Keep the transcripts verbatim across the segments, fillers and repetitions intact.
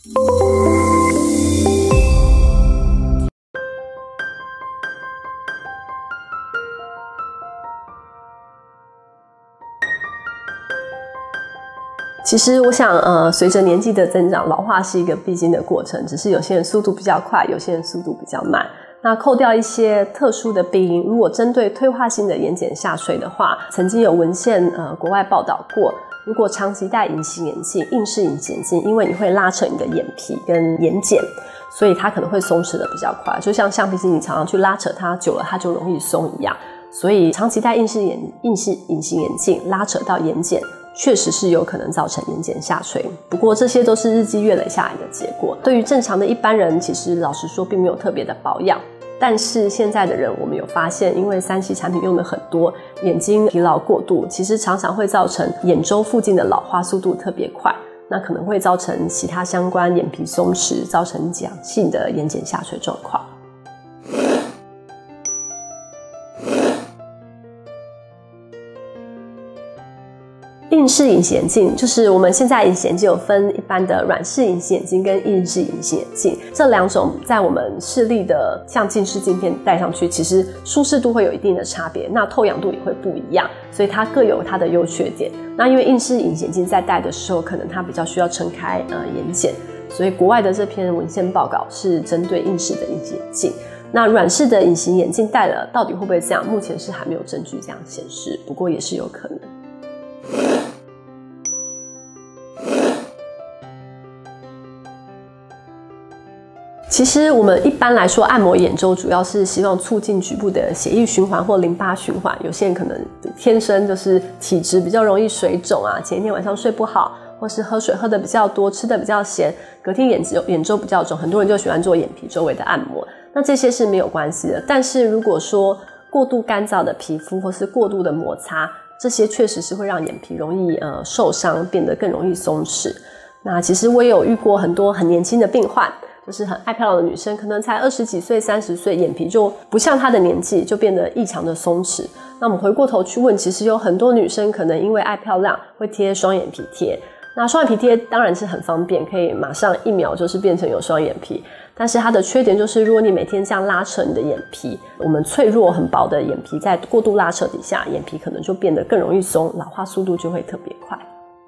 其实我想呃，随着年纪的增长，老化是一个必经的过程，只是有些人速度比较快，有些人速度比较慢。那扣掉一些特殊的病因，如果针对退化性的眼睑下垂的话，曾经有文献呃国外报道过，如果长期戴隐形眼镜、硬式隐形眼镜，因为你会拉扯你的眼皮跟眼睑，所以它可能会松弛的比较快，就像橡皮筋你常常去拉扯它，久了它就容易松一样。所以长期戴硬式眼硬式隐形眼镜拉扯到眼睑，确实是有可能造成眼睑下垂，不过这些都是日积月累下来的结果。对于正常的一般人，其实老实说并没有特别的保养。但是现在的人，我们有发现，因为三 C 产品用的很多，眼睛疲劳过度，其实常常会造成眼周附近的老化速度特别快，那可能会造成其他相关眼皮松弛，造成假性的眼睑下垂状况。硬式隐形眼镜就是我们现在隐形眼镜有分一般的软式隐形眼镜跟硬式隐形眼镜，这两种在我们视力的像近视镜片戴上去，其实舒适度会有一定的差别，那透氧度也会不一样，所以它各有它的优缺点。那因为硬式隐形眼镜在戴的时候，可能它比较需要撑开呃眼睑，所以国外的这篇文献报告是针对硬式的隐形眼镜。那软式的隐形眼镜戴了到底会不会这样？目前是还没有证据这样显示，不过也是有可能。其实我们一般来说按摩眼周主要是希望促进局部的血液循环或淋巴循环，有些人可能天生就是体质比较容易水肿啊，前一天晚上睡不好，或是喝水喝的比较多，吃的比较咸，隔天眼周眼周比较肿，很多人就喜欢做眼皮周围的按摩，那这些是没有关系的。但是如果说过度干燥的皮肤或是过度的摩擦，这些确实是会让眼皮容易呃受伤，变得更容易松弛。那其实我也有遇过很多很年轻的病患，就是很爱漂亮的女生，可能才二十几岁、三十岁，眼皮就不像她的年纪，就变得异常的松弛。那我们回过头去问，其实有很多女生可能因为爱漂亮，会贴双眼皮贴。那双眼皮贴当然是很方便，可以马上一秒就是变成有双眼皮。但是它的缺点就是，如果你每天这样拉扯你的眼皮，我们脆弱很薄的眼皮在过度拉扯底下，眼皮可能就变得更容易松，老化速度就会特别快。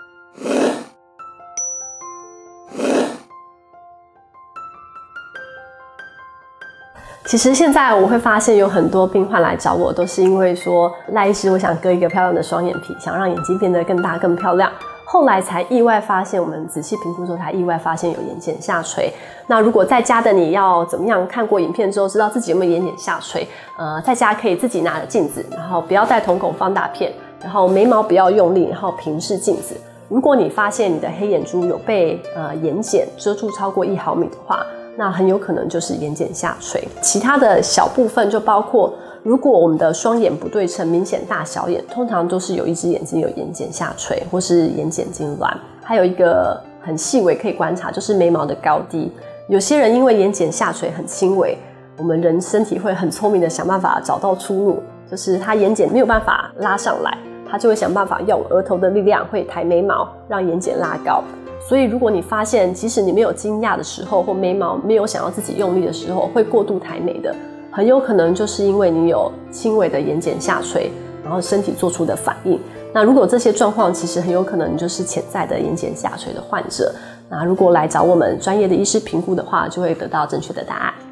其实现在我会发现有很多病患来找我，都是因为说赖医师，我想割一个漂亮的双眼皮，想让眼睛变得更大更漂亮。后来才意外发现，我们仔细评估之后才意外发现有眼睑下垂。那如果在家的你要怎么样？看过影片之后知道自己有没有眼睑下垂，呃，在家可以自己拿着镜子，然后不要带瞳孔放大片，然后眉毛不要用力，然后平视镜子。如果你发现你的黑眼珠有被呃眼睑遮住超过一毫米的话，那很有可能就是眼睑下垂。其他的小部分就包括，如果我们的双眼不对称，明显大小眼，通常都是有一只眼睛有眼睑下垂或是眼睑痉挛。还有一个很细微可以观察，就是眉毛的高低。有些人因为眼睑下垂很轻微，我们人身体会很聪明的想办法找到出路，就是他眼睑没有办法拉上来，他就会想办法用额头的力量，会抬眉毛让眼睑拉高。所以如果你发现即使你没有惊讶的时候，或眉毛没有想要自己用力的时候会过度抬眉的，很有可能就是因为你有轻微的眼睑下垂，然后身体做出的反应。那如果这些状况，其实很有可能就是潜在的眼睑下垂的患者。那如果来找我们专业的医师评估的话，就会得到正确的答案。